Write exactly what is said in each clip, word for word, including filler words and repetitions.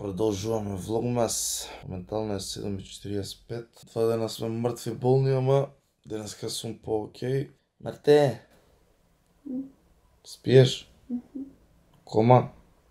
Продолжуваме влогмас. Моментално е седем и четиридесет и пет. Два дена сме мъртви болни, ама денеска съм по-окей. Марте! Спиеш? Кома?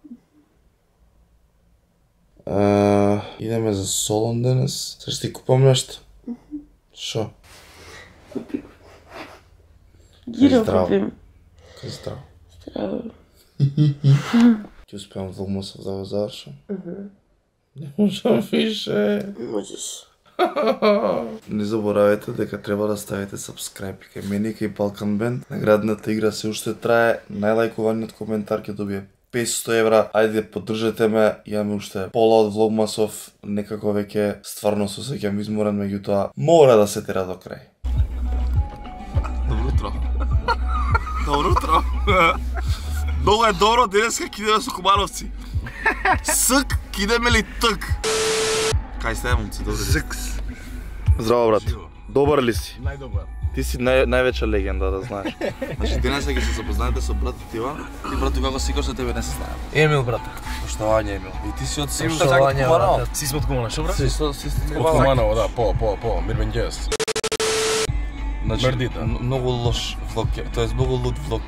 Uh, идеме за Солон денес. Сега ще ти купам нещо. Шо? Купи го. Гиро купим. Къде здраво? Здраво. Ти успявам влогмасов да го завършам? Не можам више. Можеш. Не заборавяйте дека треба да ставите subscribe кај мене и кај Balkan Band. Наградната игра се уште трае. Најлајкуваниот коментар ќе добие петстотини евра. Ајде, поддржете ме. Имаме уште пола од влогмасов. Некако веќе стварно се осеќам изморен, меѓутоа мора да се тера до крај. Добро утро. Добро утро. Много е добро, денеска кидеме со кумановци. Сък, кидеме ли тък? Кај сте, момци, добри ли? Зъкс. Здраво, брат. Добар ли си? Најдобар. Ти си нај, највеча легенда, да знаеш. Значи, денеска ќе се запознаете со брат Тива. Ти, брату, како си, со тебе не се знаем. Емил, брат. Поштовање, Емил. И ти си од Сим Поштовање, брат. Си сме од Кумана, шо, брат? Си со си Од Куманово, да, по, по, по, Мирбенџест. Значи, Мердита. многу лош влог, тоест многу луд влог.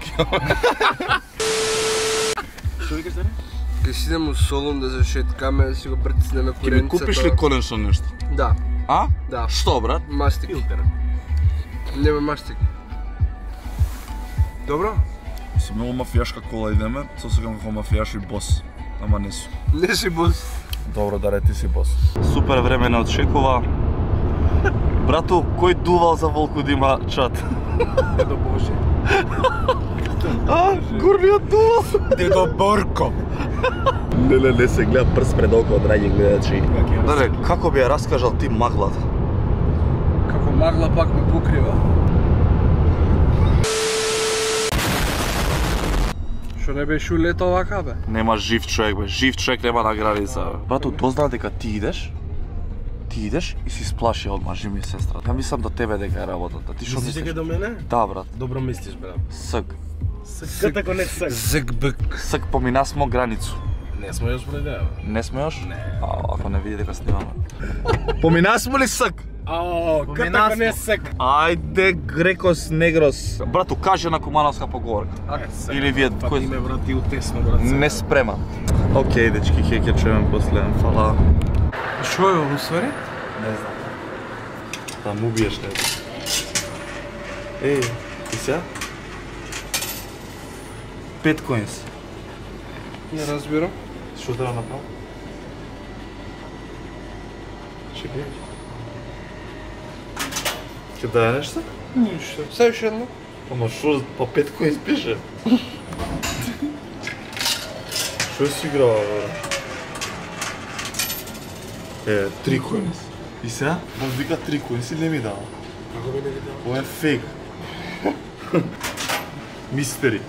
Што викаш, Дани? Ке си идем у Солун да зашеткаме, да си го притиснеме Ке ми купиш ли конечно нешто? Да, А? да. Што, брат? Мастик. Нема мастик. Добро? Со многу мафијашка кола идеме, со секам како мафијаш и бос. Ама не су. Не си бос. Добро, даре, ти си бос. Супер време не одшекува. Брату, кој дувал за волку да има чат? Дедо Боже. А, горниот дувал! Дедо Борко. Не, не, не се гледа прст пред око, драги гледачи. Даре, како би ја раскажал ти маглата? Како магла пак ме покрива. Шо не беше улето овака, бе? Нема жив човек, бе. Жив човек нема наградица, бе. Брату, дознал дека ти идеш, ти идеш и си сплаши одма, жи ми сестра. Ја мислам до тебе дека е работата. Ти шо Мислиш дека мислиш? до мене? Да, брат. Добро мислиш, брат. Сък. Сък, како не сък. Зък бък. Сък, помина смо границу. Не сме још пред дева. Не сме још? Не. А, ако не види дека снимаме. Помина смо ли сък? Ао, како не сък. Ајде, грекос, негрос. Брату, каже на кумановска поговорка. Или вие, Па кој... ти ме, брат, ти утесно, брат. Не спрема. Океј, дечки, хе ќе чуеме после. Фала. Шо е ово, свари? Не знам. Да му убиеш него. Еј, и сега? Пет коинс. Не разбирам. Што треба направам? Чекай. Ќе даде нешто? Ништо. Се уште едно. Ама шо, па пет коинс пише. Шо си играва, бе? Е, три коинс. И сега? Ма вика три коинс и не ми дава. Како би не видел? Ова е фейк. Мистери.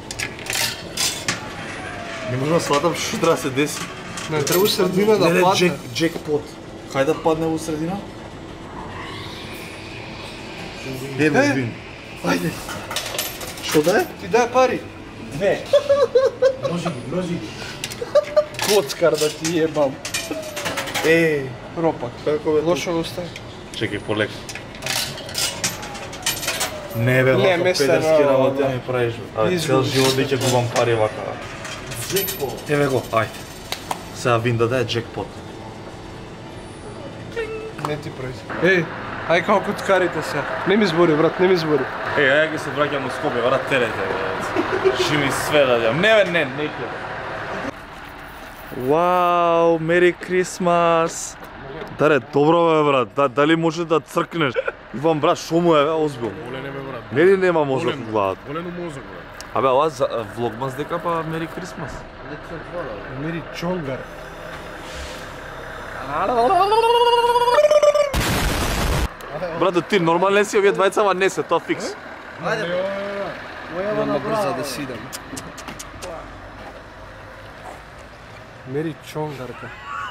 Не можам да сватам што треба да се деси. Не треба у средина да Не, не, падне. джек, джекпот. Хај да падне во средина? Е, ме вин. Ајде. Што да е? Ти дај пари. Две. Множи ги, множи ги. Коцкар да ти ебам. Е, Ропак. како бе? Лошо го остави. Чекај, полек. Не бе, Не, вака место педерски на- работи ми правиш. Абе, Изгубиш. цел живот да ќе губам пари вака. Джекпот. Еве го, ајде. Сега вин да даде джекпот. Не ти прави. Еј, ај како коцкарите се. Не ми збори, брат, не ми збори. Е, ајде ќе се враќам у Скопје, брат, терете. Ши ми све да дјам. Не бе, не, не ќе. Вау, Мери Крисмас. Даре, добро бе, брат. Да, дали може да цркнеш? Иван, брат, шо му е, бе, озбилно? Оле не бе, брат. Нели нема мозок у главата? Олено мозок, брат. Абе, ова за влогмас дека па Мери Крисмас. Мери Чонгар. Брато, ти нормален си, овие двајца, ама не се, тоа фикс. Нема брза да си идем. Мери Чонгарка.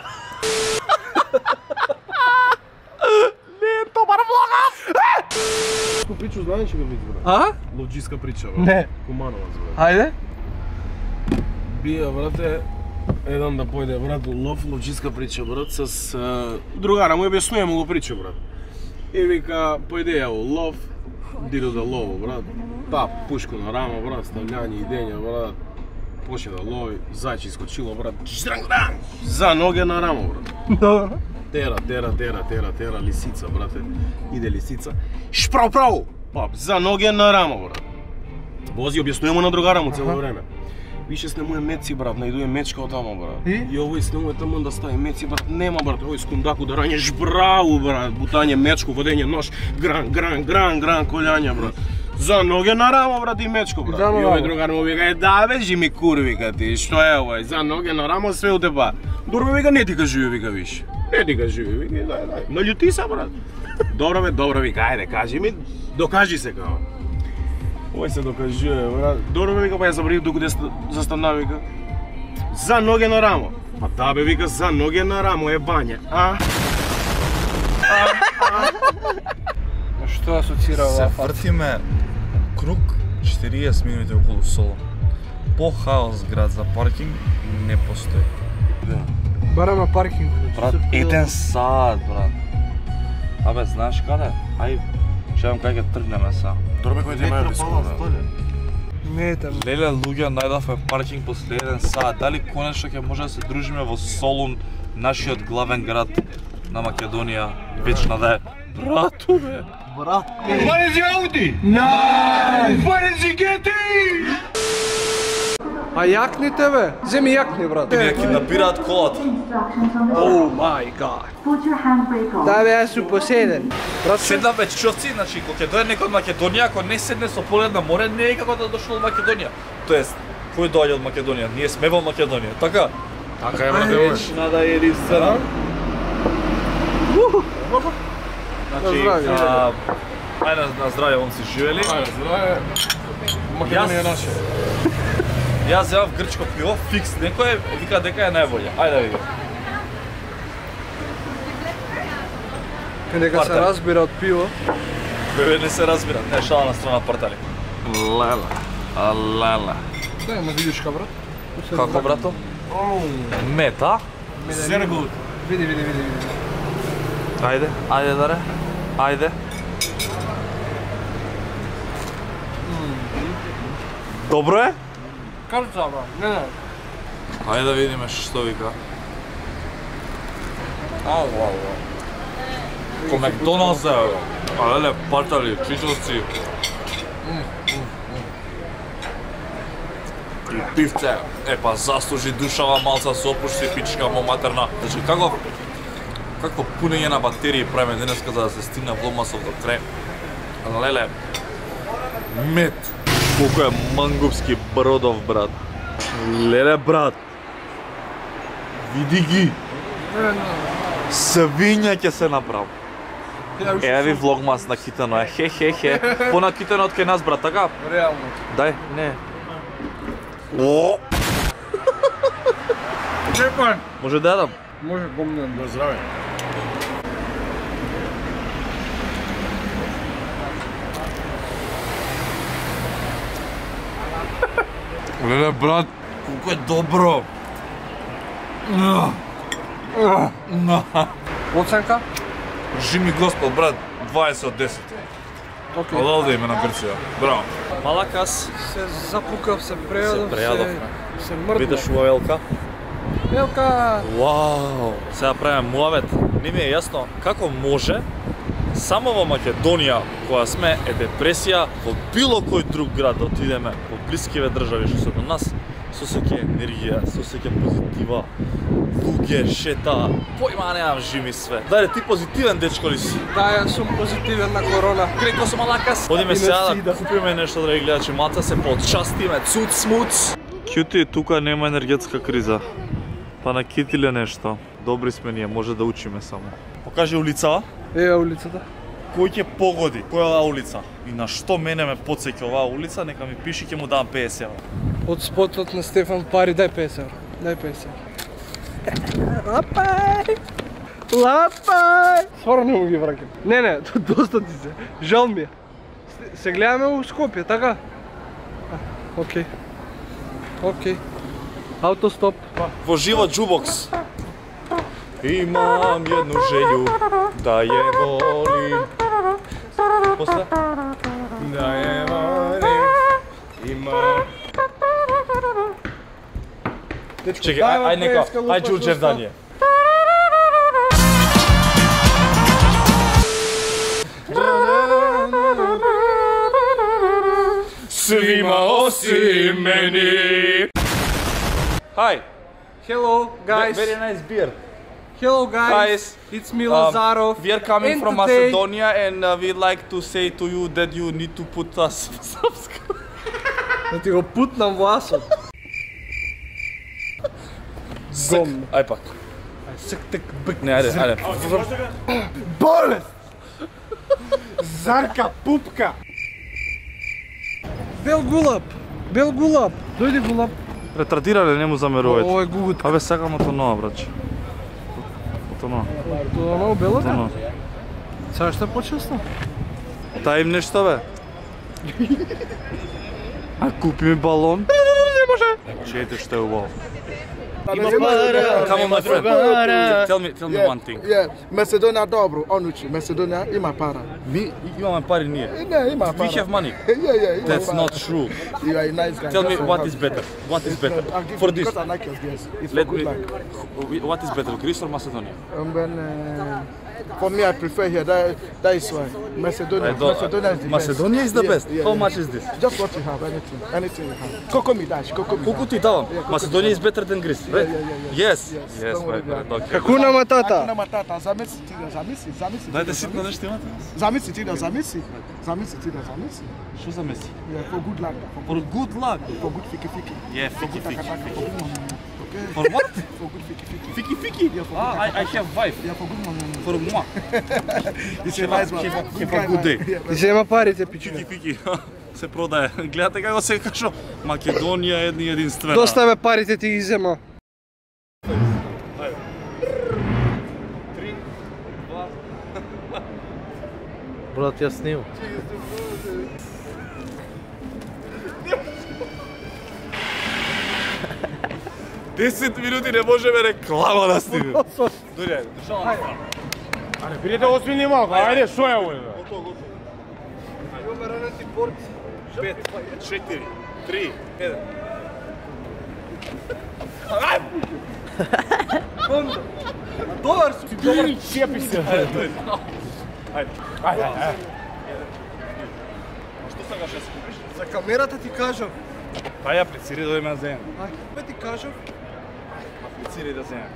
Не, добар влогас! Ко причу знаеш ли го види, брат? А? Ловджиска прича, брат. Не. Куманова, брат. Ајде. Бија, брате, Еден да појде брат лов, ловчиска прича брат с а, другара му објаснува му го прича брат. И вика појде ја лов, диро да лово брат. Па пушку на рама брат, стављање идења брат. Почне да лови, зајче искочило брат. Ждрангдан! За ноге на рамо брат. Добро. Тера, тера, тера, тера, тера, лисица брате. Иде лисица. Шпрау, прау! Пап, за ноге на рамо брат. Вози, објаснува му на другара му цело време. Више снемуе меци брат, најдуе мечка од тамо брат. И? И овој снемуе тамо да стави меци брат, нема брат, овој скундаку да рање жбрау брат, бутање мечко, водење нож, гран, гран, гран, гран, колјање брат. За ноге на рамо брат и мечко брат. Да, и рамо. овој другар му вика, е да бе жи ми курвика ти, што е овој, за ноге на рамо све у тебе. Добро вика, не ти кажи вика виш. Не ти кажи вика, дај, дај. Налјути се брат. Добро бе, добро вика, ајде кажи ми, докажи се као. Овој се докажува, брат. Добро бе, вика, па ја забравив докуде застана, вика. За ноге на рамо. Па да бе, вика, за ноге на рамо е бања, а? Што асоцира Се ова факт? вртиме круг четириесет минути околу Солун. По-хаос град за паркинг не постои. Бараме паркинг. Брат, еден саат, брат. Абе, знаеш каде? Ај, чекам кај ќе тргнеме са. Добро бе, кој ти имаја бискуна? Не е там. Леле, луѓе, најдовме паркинг после еден саат. Дали конечно ќе може да се дружиме во Солун, нашиот главен град на Македонија, вечна да е. Брату, бе! Брат! What is your Audi? Nice! What is your Getty? А јакните бе? Земи јакни брат. Ја киднапираат колата. Oh my god. Put your handbrake on. Да бе, јас сум поседен. Брат, Седна веччовци, значи, кога ќе дојде некој од Македонија, ако не седне со поглед на море, не е како да дошол од Македонија. Тоест, кој доаѓа од Македонија? Ние сме во Македонија, така? Така е, брате, мој. Вечна да е единствена. Значи, здравје. а, ајде на здравје, момци, живели. Ајде, здраве. Македонија е наша. Јас земав грчко пиво, фикс, некој вика дека е најболje. Ајде да видим. Дека се Партер. разбира од пиво. Бебе не се разбира, не шала на страна партали. Лела. А лела. Да, ма видиш ка брат? Како брато? Мета? Зергут. Види, види, види, види. Ајде, ајде даре. Ајде. Добро е? Карца брат. Не, не. Ајде да видиме што вика. Ау, ау, ау. Ко Макдоналдс е, а леле, партали, чичовци. И пивце, е па заслужи душава малца со опушти пичка му матерна. Значи, како, какво пунење на батерии правиме денеска за да се стигне Влогмасов до крај. Леле, мет. Колко е мангупски бродов, брат. Леле, брат. Види ги. Свиња ќе се направи. Ева ви влогмас на китано, е хе хе хе. По на китано од кај нас, брат, така? Реално. Дај, не. О! Чепан. Може да јадам? Може гомнен. На здраве. Леле, брат, колко е добро. Оценка? Жими Господ, брат, дваесет од десет. Окей. Одалде име на Грција. Браво. Малакас, Се запукав, се прејадов, Се прејадов. се, се мрднав. видиш ова елка? Елка! Вау! Сега правиме муавет. Не ми е јасно како може само во Македонија, која сме, е депресија, во било кој друг град да отидеме, во блискиве држави што се до нас, сосеќе енергија, сосеќе позитива, луѓе, шета, појма немам жими све. Дајде, ти позитивен дечко ли си? Да, јас сум позитивен на корона. Греко сум малакас. Одиме И сега не да сида. купиме нешто, драги гледачи, малца се подчастиме, цуц смуц. Кјути, тука нема енергетска криза. Па на китиле нешто. Добри сме ние, може да учиме само. Покажи улицава. Е, улицата. Кој ќе погоди која е оваа улица и на што мене ме потсеќа оваа улица, нека ми пиши, ќе му дам песет евра. Од спотот на Стефан Пари, дај песет евра. Дај песет евра. Лапај! Лапај! Сваро не му ги вракам. Не, не, доста ти се. Жал ми е. Се- Се гледаме у Скопје, така? А, окей. Окей. Autostop. Во живот джубокс. Имам едну želju da je volim. После? Da je volim, ima... Čekaj, aj, aj neka, aj Đurđev dalje. Svima osim meni. Hi. Hello guys. Very nice beer. Hello guys. Guys, It's me Lazarov. Um, we are coming And from today- Macedonia and uh, we'd like to say to you that you need to put us subscribe. Да ти го путнам во асот. Гом. Aj pak. Сак так бик. Ne, ajde, ajde. Bolest! Zarka pupka! Бел гулап. Бел гулап. Дојди гулап. Retardирали, не му замерувате. Ој гугут. Абе, сакам ото нова, брач. Ото нова. Тоа оно бело? Ото нова. Сега што почесно? Дај им нешто, бе. А купи ми балон? Не може. Чуете што е убаво. Ima para, Come on, my friend. drugara. Tell me, tell me Yeah, one thing. yeah, Macedonia dobro, onuči, Macedonia ima para. Mi imamo pari, nije. Ne, ima para. We have money. Yeah, yeah, ima That's para. not true. You are a nice guy. Tell me That's what all. is better. What is It's better I'll give for you- this? Because I like your guess. It's for Let good me. luck. What is better, Greece or Macedonia? And then, uh, for me, I prefer here. That, that is why Macedonia. I don't- Macedonia is the Macedonia best. is the Yeah, best. yeah, How yeah. much is this? Just what you have, anything, anything you have. Coco mi daš, coco mi Колку daš. ти давам? Macedonia is better than Greece, right? yeah, yeah, Yes. Yes, Yes, don't my worry friend. about Okay. Hakuna Hakuna Matata. Matata, zamisli ti da zamisli, zamisli. Дајте ti da ситно zamisli. нешто имате? Zamisli ti da zamisli. Zamisli ti da zamisli. Што за меси? Yeah, for good luck. For, For good luck. for good fiki fiki. Yeah, For fiki good fiki. taka taka, for good money. Okay? For what? For good fiki fiki. Fiki fiki. Yeah, for Ah, good I, I have wife. Yeah, for good money. For moi. It's a nice one. Have a- Good have a guy, good day. man. Yeah, Ти зема парите, пичуга. Фики фики. Се продае. Гледате како се кажа Македонија е едни единствена. Доставе парите ти ги зема. Брат, ја снимам. десет минути не можеме реклама да снимаме. Дојде, држава. Аре, бидете озбилни малку, ајде, што е ово? Имаме ранати порци. пет, четири, три, еден. Добар су. Добар, чепи се. Ајде, ајде, ајде. Што сакаш да си купиш? За камерата ти кажав. Па ја аплицири да ме земе. Ај, бе ти кажав. Аплицири да земе.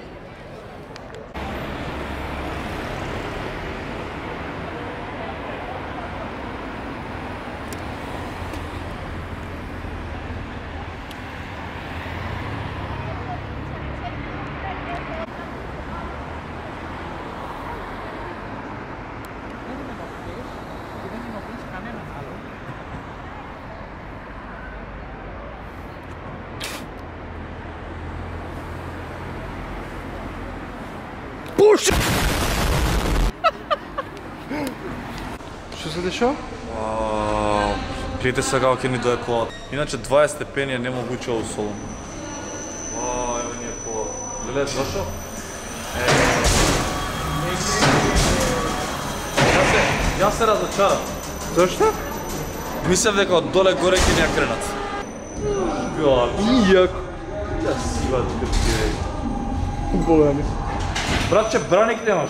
Што се дешава? Вау. Гледате сега како ќе ни дое колата. Иначе дваесет степени е немогуче во Солун. Вау, ево ни е кола. Гледате зашо? Јас се, јас се разочарав. Зашто? Мислев дека од доле горе ќе ни ја кренат. Ја, Ијако. ја сива трпире. Големи. Братче, браник немаш.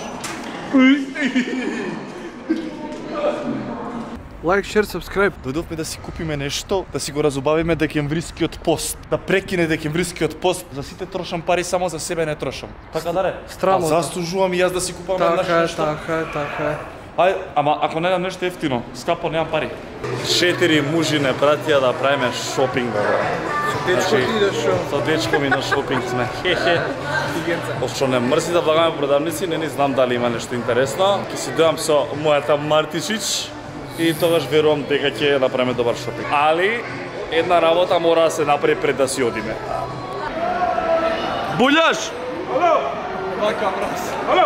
Лайк, шер, сабскрайб. Дојдовме да си купиме нешто, да си го разубавиме декемврискиот пост. Да прекине декемврискиот пост. За сите трошам пари, само за себе не трошам. Така да не? Странно. А заслужувам и јас да си купам еднаш Така е, нешто. така е, така е. Ај, ама ако не дам нешто ефтино, скапо немам пари. Четири мужи не пратија да правиме шопинг, бе. Дечко ти да шо? Со дечко ми на шопинг сме. Хе-хе. Пошто не мрзи да влагаме продавници, не ни знам дали има нешто интересно. Ќе си дојам со мојата Мартишич и тогаш верувам дека ќе направиме добар шопинг. Али една работа мора да се направи пред да си одиме. Булјаш! Така, мраз. Ало!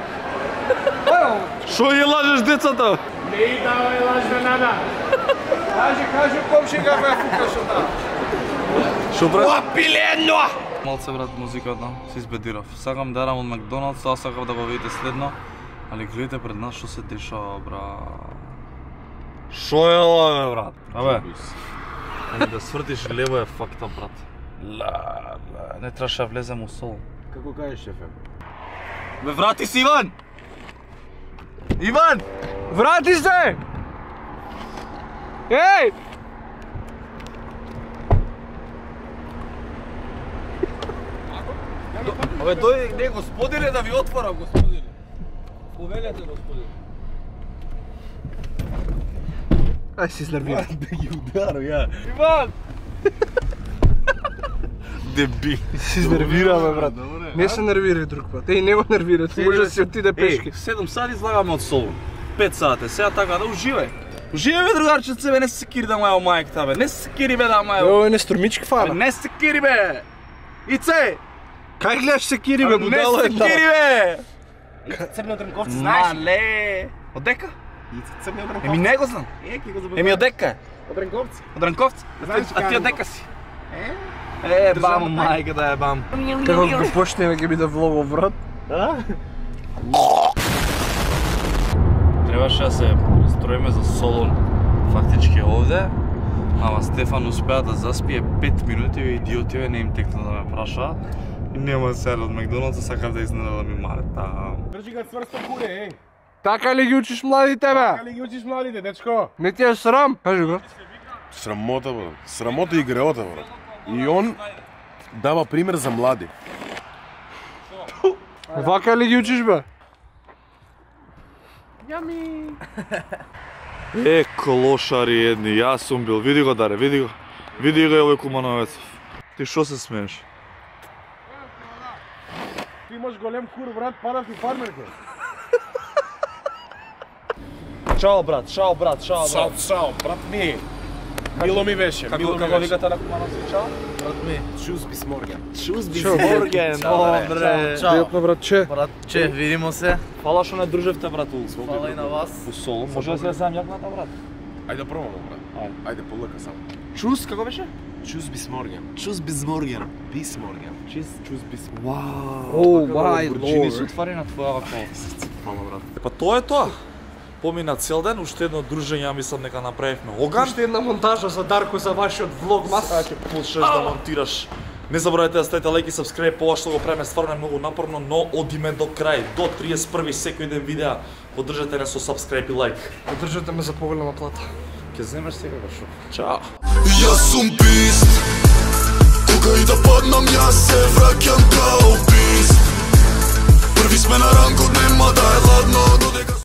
Шо ја лажеш децата? Не и давај лажна нада. Кажи, кажи, комши, каква е фука шо да. Шо брат? Опилено! Малце брат музиката, се избедирав. Сакам да јадам од Макдоналдс, а сакам да го видите следно. Али гледате пред нас што се дешава, брат. Шо е ова, брат? Абе. Ами да свртиш лево е факта, брат. Ла, ла, не требаше да влезем у сол. Како кажеш, шефе? Бе, врати се, Иван! Иван! Врати се! Ей! Абе, дој, не, господине, да ви отворам, господине. Повелете, господине. Ај си изнервирам. Да ги ударам, ја. Иван! Деби. Си изнервираме, брат. Не се нервирај друг пат. Еј, не го нервирај, може да си отиде пешки. Еј, седум сати излагаме од Солун. пет сати, сега така да уживај. Уживај, бе, другарчице, бе, не се кири да мајо мајката, бе. Не се кири, бе, да мајо. Ова е не струмички фара. Не се кири, бе. Ице! Кај гледаш се кири, бе, будало Не една. се кири, бе. Црни отренковци, знаеш ли? Мале. Од дека? Црни отренковци. Еми не го знам. Е, ки го забавам. Еми од дека? Отренковци. Од Ранковци? Знаеш А ти од дека си? Е, бам, мајка да е бам. Како го почнеме ќе биде влогов, брат. Требаше да се строиме за Солун фактички овде, ама Стефан успеа да заспие пет минути и идиотиве не им текна да ме праша. И нема сега од Макдоналдса, сакав да изненадам и Марта. Држи го цврсто куре, е. Така ли ги учиш младите, бе? Така ли ги учиш младите, дечко? Не ти е срам? Кажи, брат. Срамота, брат. Срамота и греота, брат. И он дава пример за млади. Вака ли ги учиш, бе? Е, клошари едни, јас сум бил, види го даре, види го. Види го овој Кумановецов. Ти шо се смееш? Ти имаш голем кур, брат, падаш и фармерке. Чао брат, чао брат, чао Сао, сао, брат ми. Мило ми беше, мило ми Како беше. викате на Кумановецов, чао? Чуз бисморген. Морген, добре. Пријатно, братче. Братче, видимо се. Фала што не дружевте, брат, у Фала и на вас. у Солун. Може да се земам јакната, брат? Ајде пробамо, брат. Ајде, полека само. Чус, како беше? Чуз бисморген. Чуз бисморген. Бисморген. Чиз, чуз бис. Вау. О, мај Бурџини се лорд. отвари на твоја рака. Фала, брат. Па тоа е тоа. Помина цел ден, уште едно дружење, ја мислам дека направивме оган. Уште една монтажа за Дарко за вашиот влогмас. Сега ќе почнеш да монтираш. Не заборавајте да ставите лайк и сабскрајб, ова што го правиме стварно е многу напорно, но одиме до крај, до триесет и први секој ден видеа. Поддржете нас со сабскрајб и лайк. Поддржате ме за поголема плата. Ќе земеш сега шо. Чао. Јас сум бист, кога и да паднам јас се враќам као